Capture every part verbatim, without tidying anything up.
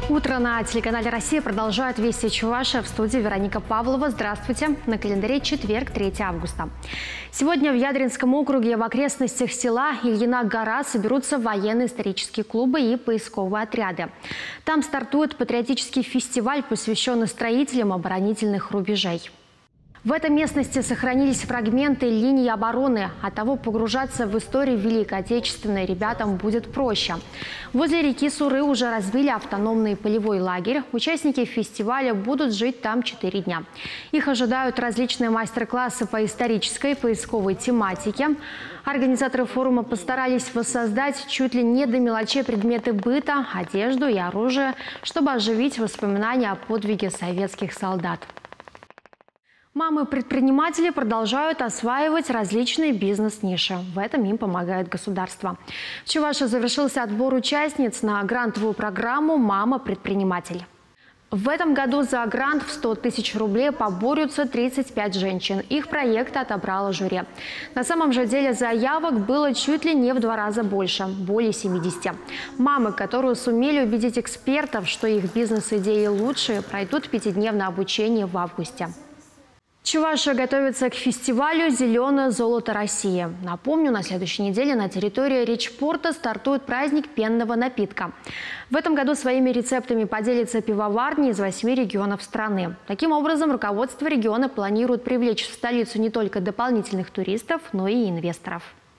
Утро на телеканале «Россия» продолжает «Вести Чувашия». В студии Вероника Павлова. Здравствуйте. На календаре четверг, третьего августа. Сегодня в Ядринском округе в окрестностях села Ильина гора соберутся военно-исторические клубы и поисковые отряды. Там стартует патриотический фестиваль, посвященный строителям оборонительных рубежей. В этой местности сохранились фрагменты линии обороны. Оттого погружаться в историю Великой Отечественной ребятам будет проще. Возле реки Суры уже развили автономный полевой лагерь. Участники фестиваля будут жить там четыре дня. Их ожидают различные мастер-классы по исторической поисковой тематике. Организаторы форума постарались воссоздать чуть ли не до мелочей предметы быта, одежду и оружие, чтобы оживить воспоминания о подвиге советских солдат. Мамы-предприниматели продолжают осваивать различные бизнес-ниши. В этом им помогает государство. В Чувашии завершился отбор участниц на грантовую программу «Мама-предприниматель». В этом году за грант в сто тысяч рублей поборются тридцать пять женщин. Их проект отобрало жюри. На самом же деле заявок было чуть ли не в два раза больше – более семидесяти. Мамы, которые сумели убедить экспертов, что их бизнес-идеи лучшие, пройдут пятидневное обучение в августе. Чувашия готовится к фестивалю «Зеленое золото России». Напомню, на следующей неделе на территории Речпорта стартует праздник пенного напитка. В этом году своими рецептами поделятся пивоварни из восьми регионов страны. Таким образом, руководство региона планирует привлечь в столицу не только дополнительных туристов, но и инвесторов.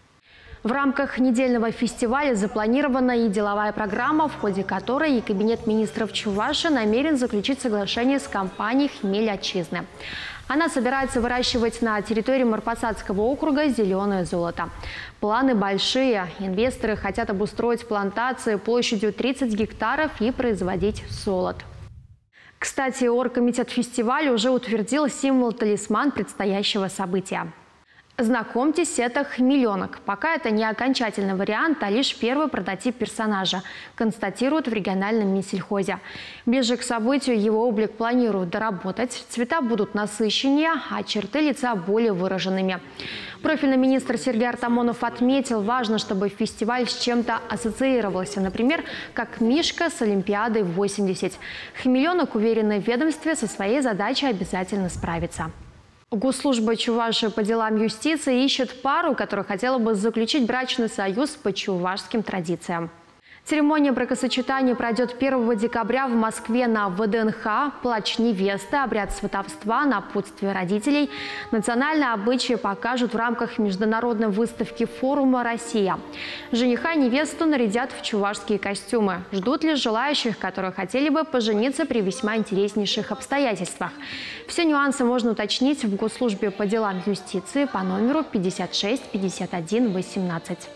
В рамках недельного фестиваля запланирована и деловая программа, в ходе которой и Кабинет министров Чувашии намерен заключить соглашение с компанией «Хмель Отчизны». Она собирается выращивать на территории Марпасадского округа зеленое золото. Планы большие. Инвесторы хотят обустроить плантации площадью тридцать гектаров и производить золото. Кстати, оргкомитет фестиваля уже утвердил символ-талисман предстоящего события. Знакомьтесь, это хмеленок. Пока это не окончательный вариант, а лишь первый прототип персонажа, констатируют в региональном Минсельхозе. Ближе к событию его облик планируют доработать. Цвета будут насыщеннее, а черты лица более выраженными. Профильный министр Сергей Артамонов отметил, важно, чтобы фестиваль с чем-то ассоциировался. Например, как Мишка с Олимпиадой восемьдесят. Хмеленок, уверенный в ведомстве, со своей задачей обязательно справится. Госслужба Чувашии по делам юстиции ищет пару, которая хотела бы заключить брачный союз по чувашским традициям. Церемония бракосочетания пройдет первого декабря в Москве на вэ дэ эн ха. Плач невесты, обряд сватовства, напутствие родителей. Национальные обычаи покажут в рамках международной выставки форума «Россия». Жениха и невесту нарядят в чувашские костюмы. Ждут ли желающих, которые хотели бы пожениться при весьма интереснейших обстоятельствах? Все нюансы можно уточнить в Госслужбе по делам юстиции по номеру пятьдесят шесть пятьдесят один восемнадцать.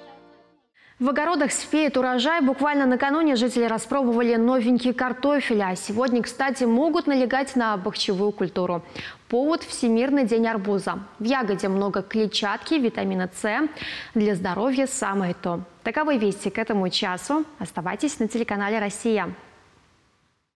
В огородах спеет урожай. Буквально накануне жители распробовали новенький картофель. А сегодня, кстати, могут налегать на бахчевую культуру. Повод – Всемирный день арбуза. В ягоде много клетчатки, витамина С. Для здоровья самое то. Таковы вести к этому часу. Оставайтесь на телеканале «Россия».